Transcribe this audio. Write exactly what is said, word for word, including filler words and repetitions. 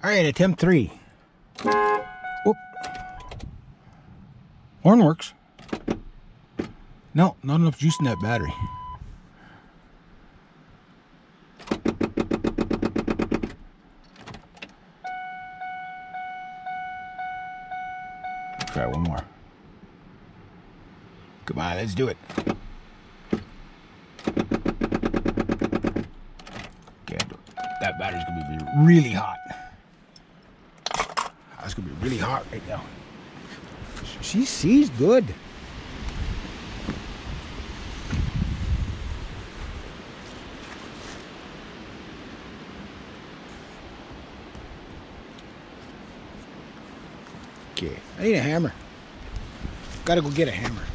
Alright, attempt three. Whoop. Horn works. No, not enough juice in that battery. Try one more. Come on, let's do it. Can't do it. That battery's gonna be really hot. That's gonna be really hot right now. She sees good. Okay, I need a hammer. Gotta go get a hammer.